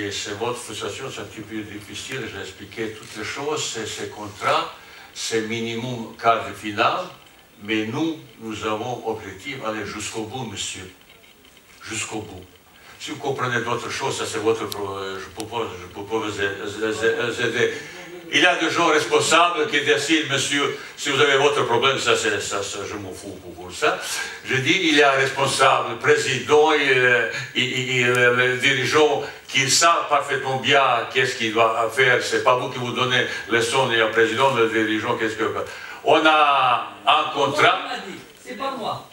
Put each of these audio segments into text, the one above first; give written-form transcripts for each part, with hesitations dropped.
et c'est votre frustration, c'est un petit peu difficile, j'ai expliqué toutes les choses, c'est contrat, c'est minimum quart de finale, mais nous avons objectif d'aller jusqu'au bout, monsieur. Jusqu'au bout. Si vous comprenez d'autres choses, ça c'est votre... Je peux pas vous aider. Il y a des gens responsables qui décident, monsieur, si vous avez votre problème, ça je m'en fous pour ça. Je dis, il y a un responsable, le président et les dirigeants qui savent parfaitement bien qu'est-ce qu'il doit faire. C'est pas vous qui vous donnez les leçons et un président, le dirigeant, qu'est-ce que... On a un contrat. C'est pas moi.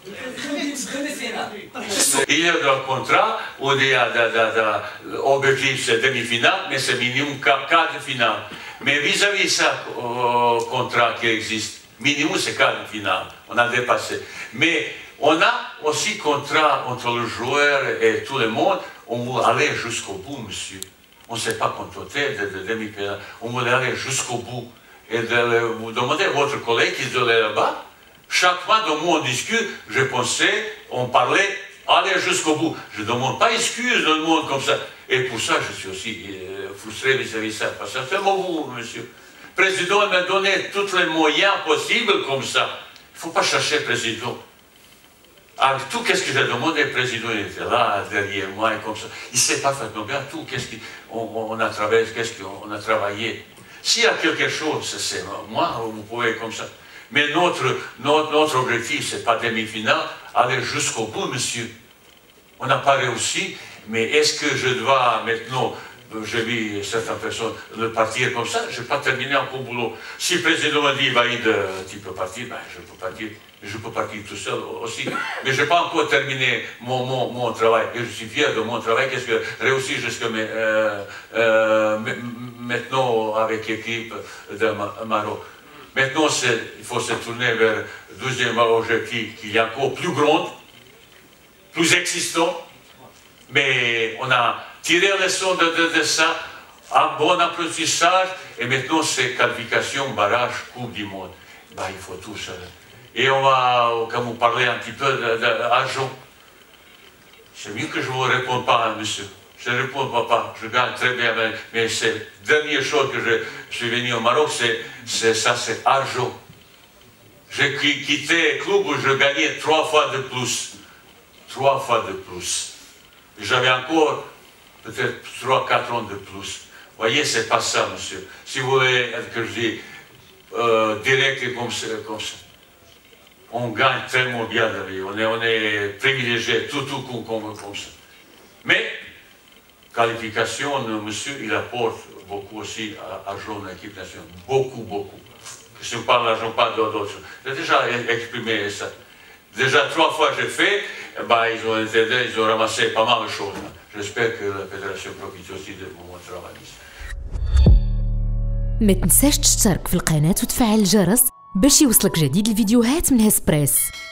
Il y a un contrat où il y a l'objectif, c'est demi-finale, mais c'est minimum quart de finale. Mais vis-à-vis de ce contrat qui existe, minimum c'est quart de finale, on a dépassé. Mais on a aussi contrat entre le joueur et tout le monde, on veut aller jusqu'au bout, monsieur. On ne s'est pas contenté de demi-finale, on veut aller jusqu'au bout. Et vous demandez à votre collègue qui est là-bas, chaque fois que nous on discute, je pensais, on parlait, aller jusqu'au bout. Je ne demande pas excuse de le monde comme ça. Et pour ça, je suis aussi frustré vis-à-vis de ça. Parce que c'est vous, monsieur. Le président m'a donné tous les moyens possibles comme ça. Il ne faut pas chercher le président. Avec tout ce que j'ai demandé, le président était là, derrière moi, et comme ça. Il sait parfaitement bien tout, qu'est-ce qu'on a travaillé, qu'est-ce qu'on a travaillé. S'il y a quelque chose, c'est moi, vous pouvez comme ça. Mais notre objectif, ce n'est pas demi-finale, aller jusqu'au bout, monsieur. On n'a pas réussi, mais est-ce que je dois maintenant, j'ai vu certaines personnes le partir comme ça, je ne vais pas terminer encore boulot. Si le président m'a dit, tu peux partir, ben, je peux partir. Je peux partir tout seul aussi. Mais je n'ai pas encore terminé mon travail. Et je suis fier de mon travail, qu'est-ce que j'ai réussi jusqu'à maintenant avec l'équipe de Maroc. Maintenant, il faut se tourner vers le deuxième objectif qui est encore plus grand, plus existant, mais on a tiré la leçon de ça, un bon apprentissage, et maintenant c'est qualification, barrage, Coupe du Monde. Ben, il faut tout ça. Et on va, quand vous parlez un petit peu d'argent, c'est mieux que je ne vous réponde pas, hein, monsieur. Je ne réponds pas, je gagne très bien, mais c'est la dernière chose que je suis venu au Maroc, c'est argent. J'ai quitté le club où je gagnais 3 fois de plus. 3 fois de plus. J'avais encore peut-être 3-4 ans de plus. Vous voyez, c'est pas ça, monsieur. Si vous voulez que je dise direct et comme ça. On gagne tellement bien la vie. On est privilégié, tout comme ça. Mais, qualification, monsieur, il apporte beaucoup aussi à l'argent de l'équipe nationale. Beaucoup. Si on parle d'argent, pas d'autres choses. J'ai déjà exprimé ça. Déjà 3 fois j'ai fait, ben, ils ont aidé, ils ont ramassé pas mal de choses. J'espère que la fédération profite aussi de mon travail. ما تنساش تشترك في القناة وتفعل الجرس باش يوصلك جديد الفيديوهات من هسبريس.